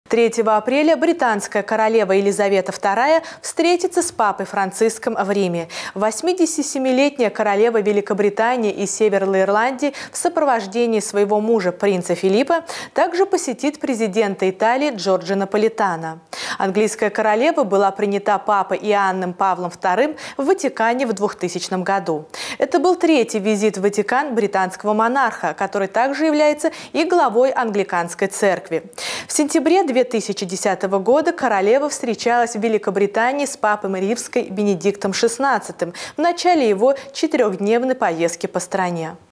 3 апреля британская королева Елизавета II встретится с папой Франциском в Риме. 87-летняя королева Великобритании и Северной Ирландии в сопровождении своего мужа принца Филиппа также посетит президента Италии Джорджо Наполитано. Английская королева была принята папой Иоанном Павлом II в Ватикане в 2000 году. Это был третий визит в Ватикан британского монарха, который также является и главой англиканской церкви. В сентябре 2010 года королева встречалась в Великобритании с папой Римской Бенедиктом XVI в начале его 4-дневной поездки по стране.